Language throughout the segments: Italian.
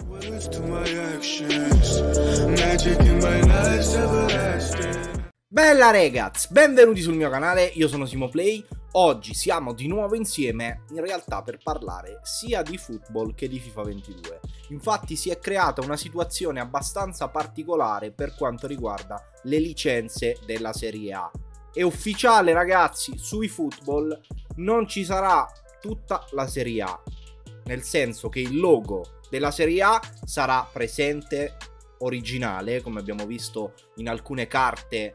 Bella ragazzi, benvenuti sul mio canale, io sono Simoplay. Oggi siamo di nuovo insieme, in realtà per parlare sia di football che di FIFA 22. Infatti si è creata una situazione abbastanza particolare per quanto riguarda le licenze della Serie A. È ufficiale ragazzi, sui football non ci sarà tutta la Serie A, nel senso che il logo della Serie A sarà presente originale, come abbiamo visto in alcune carte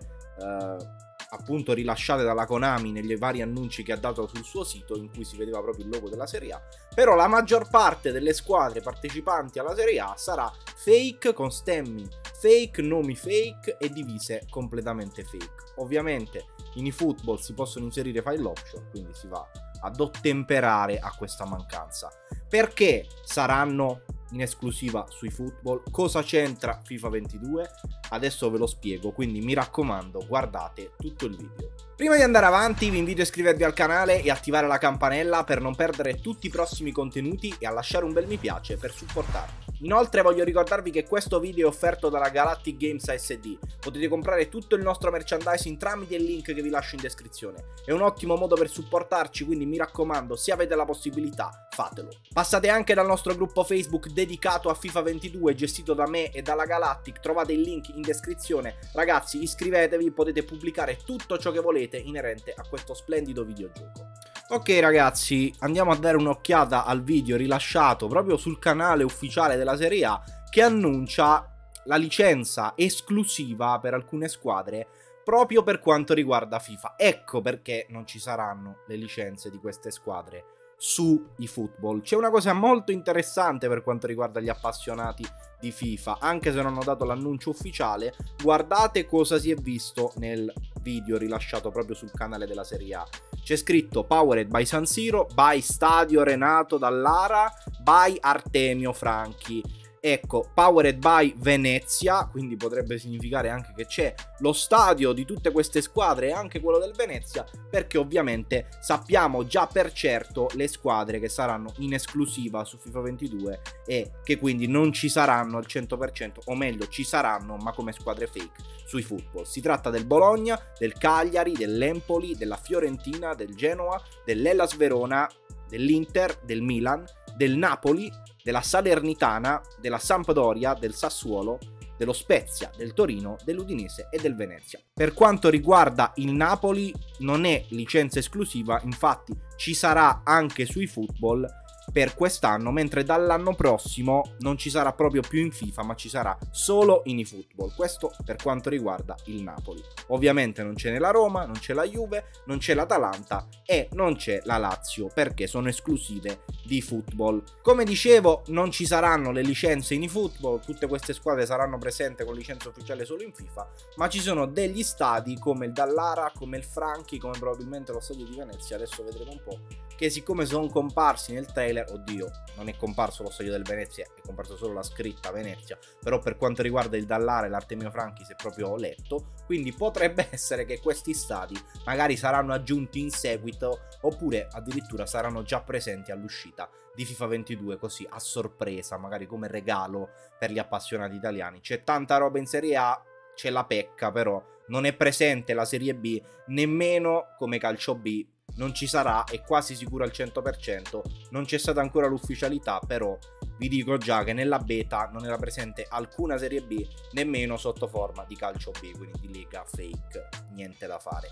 appunto rilasciate dalla Konami negli vari annunci che ha dato sul suo sito, in cui si vedeva proprio il logo della Serie A. Però la maggior parte delle squadre partecipanti alla Serie A sarà fake, con stemmi fake, nomi fake e divise completamente fake. Ovviamente in eFootball si possono inserire file option, quindi si va ad ottemperare a questa mancanza. Perché saranno in esclusiva sui football? Cosa c'entra FIFA 22? Adesso ve lo spiego, quindi mi raccomando, guardate tutto il video. Prima di andare avanti vi invito a iscrivervi al canale e attivare la campanella per non perdere tutti i prossimi contenuti e a lasciare un bel mi piace per supportarmi. Inoltre voglio ricordarvi che questo video è offerto dalla Galactic Games ASD. Potete comprare tutto il nostro merchandising tramite il link che vi lascio in descrizione. È un ottimo modo per supportarci, quindi mi raccomando, se avete la possibilità, fatelo. Passate anche dal nostro gruppo Facebook dedicato a FIFA 22, gestito da me e dalla Galactic, trovate il link in descrizione. Ragazzi, iscrivetevi, potete pubblicare tutto ciò che volete inerente a questo splendido videogioco. Ok ragazzi, andiamo a dare un'occhiata al video rilasciato proprio sul canale ufficiale della Serie A, che annuncia la licenza esclusiva per alcune squadre proprio per quanto riguarda FIFA. Ecco perché non ci saranno le licenze di queste squadre su eFootball. C'è una cosa molto interessante per quanto riguarda gli appassionati di FIFA, anche se non ho dato l'annuncio ufficiale. Guardate cosa si è visto nel video rilasciato proprio sul canale della Serie A. C'è scritto Powered by San Siro, by Stadio Renato Dallara, by Artemio Franchi. Ecco, Powered by Venezia, quindi potrebbe significare anche che c'è lo stadio di tutte queste squadre e anche quello del Venezia, perché ovviamente sappiamo già per certo le squadre che saranno in esclusiva su FIFA 22 e che quindi non ci saranno al 100%, o meglio ci saranno ma come squadre fake sui football. Si tratta del Bologna, del Cagliari, dell'Empoli, della Fiorentina, del Genoa, dell'Hellas Verona, dell'Inter, del Milan, del Napoli, della Salernitana, della Sampdoria, del Sassuolo, dello Spezia, del Torino, dell'Udinese e del Venezia. Per quanto riguarda il Napoli non è licenza esclusiva, infatti ci sarà anche sui football per quest'anno, mentre dall'anno prossimo non ci sarà proprio più in FIFA, ma ci sarà solo in eFootball. Questo per quanto riguarda il Napoli. Ovviamente non c'è né la Roma, non c'è la Juve, non c'è l'Atalanta e non c'è la Lazio, perché sono esclusive di eFootball. Come dicevo, non ci saranno le licenze in eFootball, tutte queste squadre saranno presenti con licenza ufficiale solo in FIFA, ma ci sono degli stadi come il Dallara, come il Franchi, come probabilmente lo stadio di Venezia, adesso vedremo un po', che siccome sono comparsi nel trailer, oddio, non è comparso lo stadio del Venezia, è comparso solo la scritta Venezia, però per quanto riguarda il Dallara e l'Artemio Franchi si è proprio letto, quindi potrebbe essere che questi stadi magari saranno aggiunti in seguito, oppure addirittura saranno già presenti all'uscita di FIFA 22, così a sorpresa, magari come regalo per gli appassionati italiani. C'è tanta roba in Serie A, c'è la pecca però, non è presente la Serie B, nemmeno come Calcio B. Non ci sarà, è quasi sicuro al 100%, non c'è stata ancora l'ufficialità, però vi dico già che nella beta non era presente alcuna Serie B, nemmeno sotto forma di Calcio B, quindi di Lega fake, niente da fare.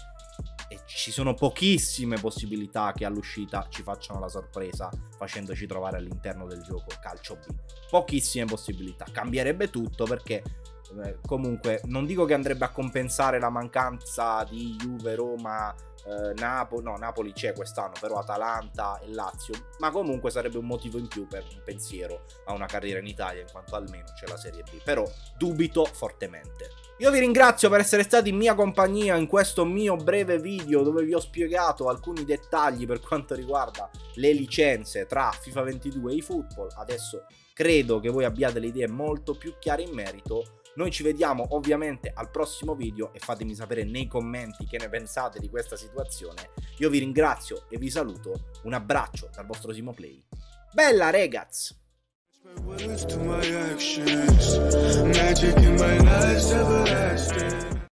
E ci sono pochissime possibilità che all'uscita ci facciano la sorpresa facendoci trovare all'interno del gioco Calcio B. Pochissime possibilità, cambierebbe tutto perché comunque non dico che andrebbe a compensare la mancanza di Juve, Roma, Napoli c'è quest'anno, però Atalanta e Lazio, ma comunque sarebbe un motivo in più per un pensiero a una carriera in Italia, in quanto almeno c'è la Serie B, però dubito fortemente. Io vi ringrazio per essere stati in mia compagnia in questo mio breve video dove vi ho spiegato alcuni dettagli per quanto riguarda le licenze tra FIFA 22 e eFootball. Adesso credo che voi abbiate le idee molto più chiare in merito. Noi ci vediamo ovviamente al prossimo video e fatemi sapere nei commenti che ne pensate di questa situazione. Io vi ringrazio e vi saluto. Un abbraccio dal vostro Simoplay. Bella ragazzi! Words to my actions, magic in my